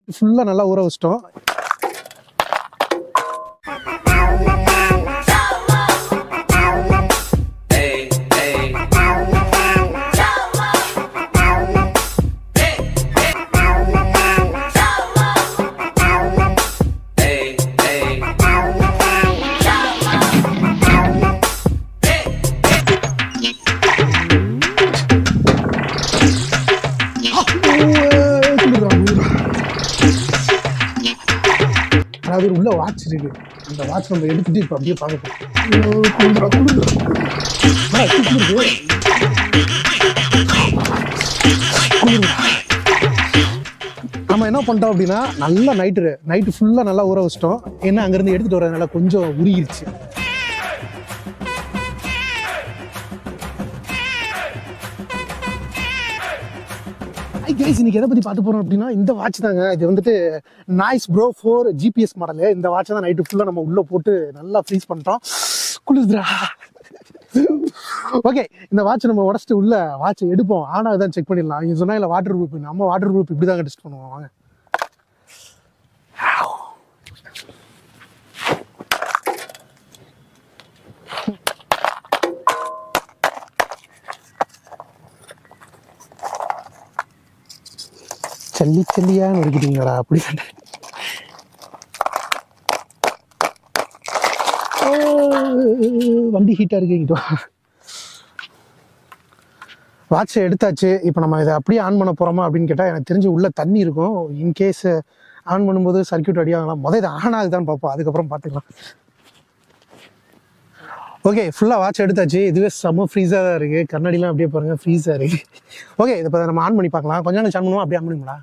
ஃபுல்லாக நல்லா ஊற வச்சிட்டோம். அதாவது உள்ள வாட்ச் இருக்கு. அந்த வாட்ச் நம்ம எடுத்துட்டு இப்போ அப்படியே பார்க்க நம்ம என்ன பண்ணிட்டோம் அப்படின்னா நல்லா நைட்டு ஃபுல்லாக நல்லா ஊற வச்சிட்டோம். ஏன்னா அங்கேருந்து எடுத்துகிட்டு வரதுனால கொஞ்சம் உருகிருச்சு. இன்னைக்கு எதை பற்றி பார்த்து போகிறோம் அப்படின்னா இந்த வாட்ச் தாங்க. இது வந்துட்டு நாய்ஸ் ப்ரோ 4 ஜிபிஎஸ் மாடலு. இந்த வாட்சை தான் நைட்டு ஃபுல்லாக நம்ம உள்ளே போட்டு நல்லா ஃப்ரீஸ் பண்ணிட்டோம். குளிர்துரா. ஓகே, இந்த வாட்ச் நம்ம உடச்சிட்டு உள்ள வாட்சை எடுப்போம். ஆனால் தான் செக் பண்ணிடலாம். அவங்க சொன்னால் இல்லை வாட்டர் ப்ரூஃப். நம்ம வாட்டர் ப்ரூஃப் இப்படி தாங்க டெஸ்ட் பண்ணுவோம். வாங்க. சல்லியா நொறுக்கிட்டீங்களா? அப்படி வண்டி ஹீட்டாக இருக்குங்கிட்டோ. வாட்சை எடுத்தாச்சு. இப்போ நம்ம இதை அப்படியே ஆன் பண்ண போகிறோமா அப்படின்னு கேட்டால் எனக்கு தெரிஞ்சு உள்ள தண்ணி இருக்கும். இன்கேஸ் ஆன் பண்ணும்போது சர்க்கியூட் அடியாகலாம். முதல் இது ஆன் ஆகுதான்னு பார்ப்போம், அதுக்கப்புறம் பார்த்துக்கலாம். ஓகே, ஃபுல்லாக வாட்ச் எடுத்தாச்சு. இதுவே செம்ம ஃப்ரீஸாக தான் இருக்குது. கண்ணாடிலாம் அப்படியே பாருங்கள், ஃப்ரீஸாக இருக்குது. ஓகே, இதை இப்போ நம்ம ஆன் பண்ணி பார்க்கலாம். கொஞ்சம் நேரம் ஆன் பண்ணுவோம். அப்படியே ஆன் பண்ணுங்களா?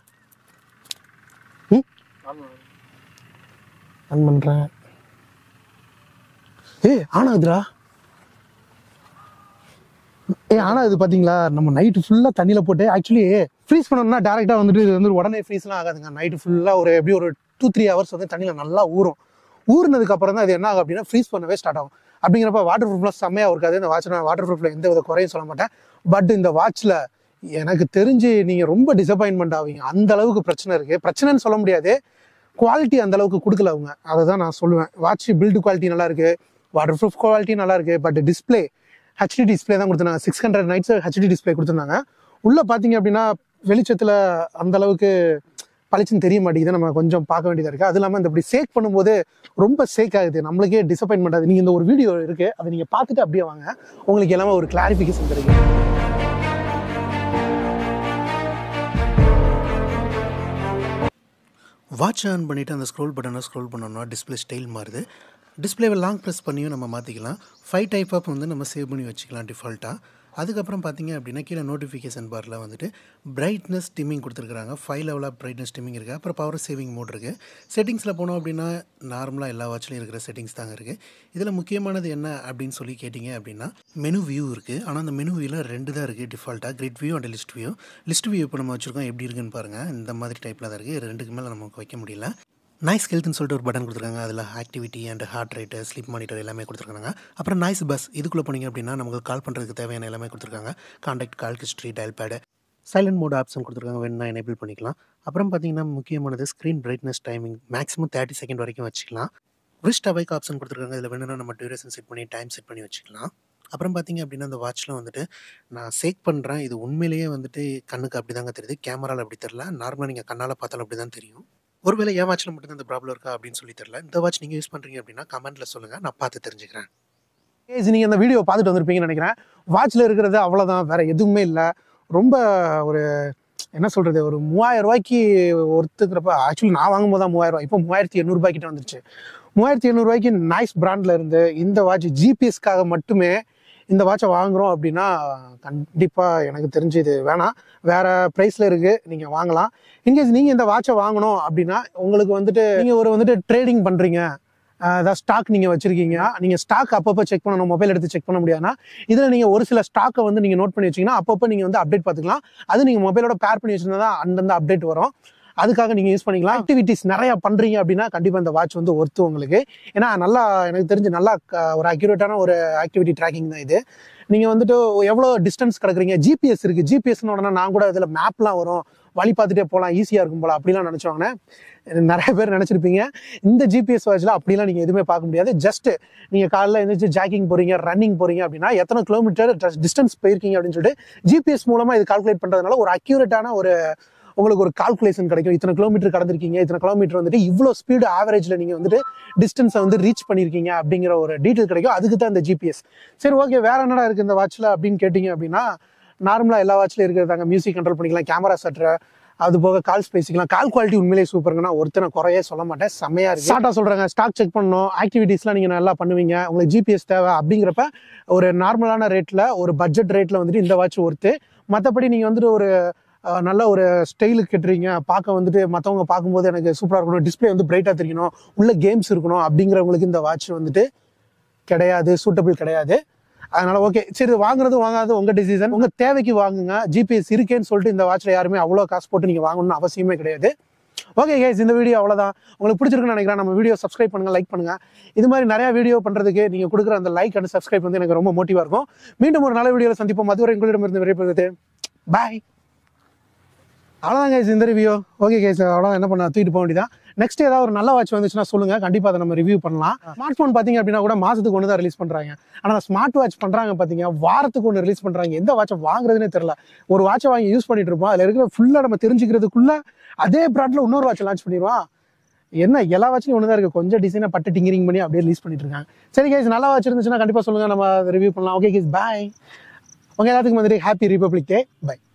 ஆன் பண்ணுறேன். ஆன் ஆகுதுடா. ஆனாது பார்த்தீங்களா? நம்ம நைட்டு ஃபுல்லாக தண்ணியில் போட்டு ஆக்சுவலி ஃப்ரீஸ் பண்ணோம்னா டேரெக்டாக வந்துட்டு இது வந்து உடனே ஃப்ரீஸ்லாம் ஆகாதுங்க. நைட்டு ஃபுல்லாக எப்படி ஒரு 2-3 ஹவர்ஸ் வந்து தண்ணியில் நல்லா ஊறும். ஊறினதுக்கப்புறம் தான் அது என்ன ஆகும் அப்படின்னா ஃப்ரீஸ் பண்ணவே ஸ்டார்ட் ஆகும். அப்படிங்கிறப்ப வாட்டர் ப்ரூஃப்லாம் செம்மையாக இருக்காது. இந்த வாட்ச் நான் வாட்டர் ப்ரூஃபில் எந்த வித குறையும் சொல்ல மாட்டேன். பட் இந்த வாட்சில் எனக்கு தெரிஞ்சு நீங்கள் ரொம்ப டிசப்பாயின்மெண்ட் ஆவீங்க. அந்த அளவுக்கு பிரச்சனை இருக்குது. பிரச்சனைன்னு சொல்ல முடியாது, குவாலிட்டி அந்த அளவுக்கு கொடுக்கல அவங்க. அதை தான் நான் சொல்லுவேன். வாட்ச் பில்டு குவாலிட்டி நல்லா இருக்குது, வாட்டர் ப்ரூஃப் குவாலிட்டி நல்லா இருக்குது. பட் டிஸ்பிளே ஹெச்டி டிஸ்பிளே தான் கொடுத்துருந்தாங்க. 600 நைட்ஸ் ஹெச்டி டிஸ்பிளே கொடுத்துருந்தாங்க. உள்ளே பார்த்தீங்க அப்படின்னா வெளிச்சத்தில் அந்த அளவுக்கு பளிச்சுன்னு தெரிய மாட்டேங்குது. நம்ம கொஞ்சம் பார்க்க வேண்டியதாக இருக்குது. அது இல்லாமல் இந்த இப்படி சேக் பண்ணும்போது ரொம்ப சேக் ஆகுது. நம்மளுக்கே டிசப்பாயின்மெண்ட் ஆகுது. நீங்கள் இந்த ஒரு வீடியோ இருக்குது, அதை நீங்கள் பார்த்துட்டு அப்படியே வாங்க, உங்களுக்கு எல்லாமே ஒரு கிளாரிஃபிகேஷன் கிடைக்கும். வாட்ச் ஆன் பண்ணிவிட்டு அந்த ஸ்க்ரோல் பட்டனை ஸ்க்ரோல் பண்ணோம்னா டிஸ்பிளே ஸ்டைல் மாறுது. டிஸ்பிளேவை லாங் ப்ரெஸ் பண்ணியும் நம்ம மாற்றிக்கலாம். 5 டைப் ஆஃப் வந்து நம்ம சேவ் பண்ணி வச்சுக்கலாம் டிஃபால்ட்டாக. அதுக்கப்புறம் பார்த்தீங்க அப்படின்னா கீழே நோட்டிஃபிகேஷன் பாரில் வந்துட்டு பிரைட்னஸ் டிமிங் கொடுத்துருக்காங்க. 5 லெவல் ஆஃப் பிரைட்னஸ் டிமிங் இருக்குது. அப்புறம் பவர் சேவிங் மோட் இருக்குது. செட்டிங்ஸில் போனோம் அப்படின்னா நார்மலாக எல்லா வாட்ச்லையும் இருக்கிற செட்டிங்ஸ் தாங்க இருக்குது. இதில் முக்கியமானது என்ன அப்படின்னு சொல்லி கேட்டிங்க அப்படின்னா மெனு வியூ இருக்குது. ஆனால் அந்த மெனு வியூவில் 2 தான் இருக்குது டிஃபால்ட்டாக, grid view and list view. List view இப்போ நம்ம வச்சுருக்கோம், எப்படி இருக்குன்னு பாருங்கள். இந்த மாதிரி டைப்பில் தான் இருக்குது. 2க்கு மேலே நமக்கு வைக்க முடியல. நாய்ஸ் ஹெல்த்னு சொல்லிட்டு ஒரு பட்டன் கொடுத்துருக்காங்க. அதில் activity and heart rate, sleep monitor எல்லாமே கொடுத்துருக்காங்க. அப்புறம் நாய்ஸ் பஸ் இதுக்குள்ளே போனீங்க அப்படின்னா நமக்கு கால் பண்ணுறதுக்கு தேவையான எல்லாமே கொடுத்துருக்காங்க. Contact, call history, dial pad, silent mode option கொடுத்துருக்காங்க. வேணும்னா எனேபிள் பண்ணிக்கலாம். அப்புறம் பார்த்தீங்கன்னா முக்கியமானது screen brightness timing maximum 30 second வரைக்கும் வச்சுக்கலாம். ரிஸ்ட் அவைக் ஆப்ஷன் கொடுத்துருக்காங்க. இதில் வேணும்னா நம்ம டியூரேஷன் செட் பண்ணி டைம் செட் பண்ணி வச்சுக்கலாம். அப்புறம் பார்த்தீங்க அப்படின்னா அந்த வாட்சில் வந்துட்டு நான் சேக் பண்ணுறேன். இது உண்மையிலேயே வந்துட்டு கண்ணுக்கு அப்படி தாங்க தெரியுது. கேமராவில் அப்படி தெரில. நார்மலாக நீங்கள் கண்ணால் பார்த்தாலும் அப்படி தான் தெரியும். ஒருவேளை என் வாட்சில் மட்டும் இந்த ப்ராப்ளம் இருக்கா அப்படின்னு சொல்லி தெரியல. இந்த வாட்ச் நீங்கள் யூஸ் பண்ணுறீங்க அப்படின்னா கமெண்ட்டில் சொல்லுங்கள், நான் பார்த்து தெரிஞ்சுக்கிறேன். நீங்கள் அந்த வீடியோ பார்த்துட்டு வந்திருப்பீங்கன்னு நினைக்கிறேன். வாட்சில் இருக்கிறது அவ்வளோதான், வேறு எதுவுமே இல்லை. ரொம்ப ஒரு என்ன சொல்கிறது, ஒரு 3000 ரூபாய்க்கு ஒருத்துக்கிறப்ப ஆக்சுவலி நான் வாங்கும்போது தான் 3000 ரூபாய், இப்போ 3800 ரூபாய்க்கிட்ட வந்துருச்சு. 3800 ரூபாய்க்கு நைஸ் பிராண்டில் இருந்து இந்த வாட்ச் ஜிபிஎஸ்க்காக மட்டுமே இந்த வாட்சை வாங்குகிறோம் அப்படின்னா கண்டிப்பாக எனக்கு தெரிஞ்சு இது வேணாம். வேறு ப்ரைஸில் இருக்குது, நீங்கள் வாங்கலாம். இன்கேஸ் நீங்கள் இந்த வாட்சை வாங்கணும் அப்படின்னா உங்களுக்கு வந்துட்டு நீங்கள் வந்துட்டு ட்ரேடிங் பண்ணுறீங்க, அதாவது ஸ்டாக் நீங்கள் வச்சுருக்கீங்க, நீங்கள் ஸ்டாக் அப்பப்போ செக் பண்ணணும், மொபைல் எடுத்து செக் பண்ண முடியாதுன்னா இதில் நீங்கள் ஒரு சில ஸ்டாக்கை வந்து நீங்கள் நோட் பண்ணி வச்சிங்கன்னா அப்பப்போ நீங்கள் வந்து அப்டேட் பார்த்துக்கலாம். அது நீங்கள் மொபைலோட பேர் பண்ணி வச்சுருந்தா தான் அந்தந்த அப்டேட் வரும். அதுக்காக நீங்கள் யூஸ் பண்ணிக்கலாம். ஆக்டிவிட்டிஸ் நிறையா பண்ணுறீங்க அப்படின்னா கண்டிப்பாக இந்த வாட்ச் வந்து ஒர்த்து உங்களுக்கு. ஏன்னா நல்லா எனக்கு தெரிஞ்சு நல்லா ஒரு அக்யூரேட்டான ஒரு ஆக்டிவிட்டி ட்ராக்கிங் தான் இது. நீங்கள் வந்துட்டு எவ்வளோ டிஸ்டன்ஸ் கிடக்குறீங்க, ஜிபிஎஸ் இருக்குது. ஜிபிஎஸ்னு உடனே நான் கூட இதில் மேப்லாம் வரும், வழி பார்த்துட்டே போகலாம், ஈஸியாக இருக்கும் போல அப்படிலாம் நினச்சவங்க நிறைய பேர் நினச்சிருப்பீங்க. இந்த ஜிபிஎஸ் வாட்சில் அப்படிலாம் நீங்கள் எதுவுமே பார்க்க முடியாது. ஜஸ்ட் நீங்கள் காலையில் எழுந்திரிச்சு ஜாக்கிங் போகிறீங்க, ரன்னிங் போகிறீங்க அப்படின்னா எத்தனை கிலோமீட்டர் டிஸ்டன்ஸ் போயிருக்கீங்க அப்படின்னு சொல்லிட்டு ஜிபிஎஸ் மூலமாக இது கால்குலேட் பண்ணுறதுனால ஒரு அக்யூரேட்டான உங்களுக்கு ஒரு கால்குலேஷன் கிடைக்கும். இத்தனை கிலோமீட்டர் கடந்திருக்கீங்க, இத்தனை கிலோமீட்டர் வந்துட்டு இவ்வளோ ஸ்பீடு ஆவரேஜில் நீங்கள் வந்துட்டு டிஸ்டன்ஸை வந்து ரீச் பண்ணியிருக்கீங்க அப்படிங்கிற ஒரு டீட்டெயில் கிடைக்கும். அதுக்கு தான் இந்த ஜிபிஎஸ். சரி, ஓகே, வேற என்னடா இருக்குது இந்த வாட்சில் அப்படின்னு கேட்டிங்க அப்படின்னா, நார்மலாக எல்லா வாட்சிலும் இருக்கிறதாங்க. மியூசிக் கண்ட்ரோல் பண்ணிக்கலாம், கேமரா செட்டர், அது போக கால்ஸ் பேசிக்கலாம். கால் குவாலிட்டி உண்மையிலேயே சூப்பருங்கன்னா ஒருத்தனை குறையே சொல்ல மாட்டேன், செம்மையாக இருக்குது. ஸ்டார்ட்டாக சொல்கிறாங்க, ஸ்டாக் செக் பண்ணணும், ஆக்டிவிட்டீஸ்லாம் நீங்கள் நல்லா பண்ணுவீங்க, உங்களுக்கு ஜிபிஎஸ் தேவை அப்படிங்கிறப்ப ஒரு நார்மலான ரேட்டில், ஒரு பட்ஜெட் ரேட்டில் வந்துட்டு இந்த வாட்ச் ஒர்த்து. மற்றபடி நீங்கள் வந்துட்டு ஒரு நல்ல ஒரு ஸ்டைலுக்கு கட்டுறீங்க, பார்க்க வந்துட்டு மற்றவங்க பார்க்கும்போது எனக்கு சூப்பராக இருக்கணும், டிஸ்பிளே வந்து பிரைட்டாக தெரியணும், உள்ள கேம்ஸ் இருக்கணும் அப்படிங்கிறவங்களுக்கு இந்த வாட்ச் வந்துட்டு கிடையாது, சூட்டபிள் கிடையாது. அதனால ஓகே, சரி, வாங்குறது வாங்காது உங்கள் டிசிஷன், உங்கள் தேவைக்கு வாங்குங்க. ஜிபிஎஸ் இருக்கேன்னு சொல்லிட்டு இந்த வாட்சில் யாருமே அவ்வளோ காசு போட்டு நீங்கள் வாங்கணும்னு அவசியமே கிடையாது. ஓகே கைஸ், இந்த வீடியோ அவ்வளோதான். உங்களுக்கு பிடிச்சிருக்குன்னு நினைக்கிறேன். நம்ம வீடியோ சப்ஸ்கிரைப் பண்ணுங்கள், லைக் பண்ணுங்கள். இது மாதிரி நிறையா வீடியோ பண்ணுறதுக்கு நீங்கள் கொடுக்குற அந்த லைக் அண்ட் சப்ஸ்கிரைப் வந்து எனக்கு ரொம்ப மோட்டிவாக இருக்கும். மீண்டும் ஒரு நல்ல வீடியோவில் சந்திப்போம். அதுவரை உங்களிடமிருந்து விடைபெறுவது பாய். அவ்வளோதான் கைஸ் இந்த ரிவ்யூ. ஓகே கைஸ், அவ்வளோதான். என்ன பண்ண, தூக்கிட்டு போக வேண்டியதான். நெக்ஸ்ட் ஏதாவது ஒரு நல்ல வாட்ச் வந்துச்சுன்னா சொல்லுங்க, கண்டிப்பாக அதை நம்ம ரிவ்யூ பண்ணலாம். ஸ்மார்ட் ஃபோன் பார்த்தீங்க அப்படின்னா கூட மாதத்துக்கு ஒன்று தான் ரிலீஸ் பண்ணுறாங்க. ஆனால் அந்த ஸ்மார்ட் வாட்ச் பண்ணுறாங்க பார்த்தீங்க, வாரத்துக்கு ஒன்று ரிலீஸ் பண்ணுறாங்க. எந்த வாட்சை வாங்குறதுனே தெரியல. ஒரு வாட்சை வாங்கி யூஸ் பண்ணிட்டு இருப்போம், அதில் இருக்கிற ஃபுல்லாக நம்ம தெரிஞ்சுக்கிறதுக்குள்ள அதே ப்ராண்டில் இன்னொரு வாட்சை லான்ச் பண்ணிடுவான். என்ன எல்லா வாட்சிலும் ஒன்று தான் இருக்குது, கொஞ்சம் டிசைனை பட்டு டிங்கரிங் பண்ணி அப்படியே ரிலீஸ் பண்ணிட்டு இருக்காங்க. சரி கைஸ், நல்லா வாட்ச் இருந்துச்சுன்னா கண்டிப்பாக சொல்லுங்கள், நம்ம ரிவ்யூ பண்ணலாம். Okay guys, bye. உங்கள் எல்லாத்துக்கும் வந்துட்டு ஹாப்பி ரிபப்ளிக் டே. பை.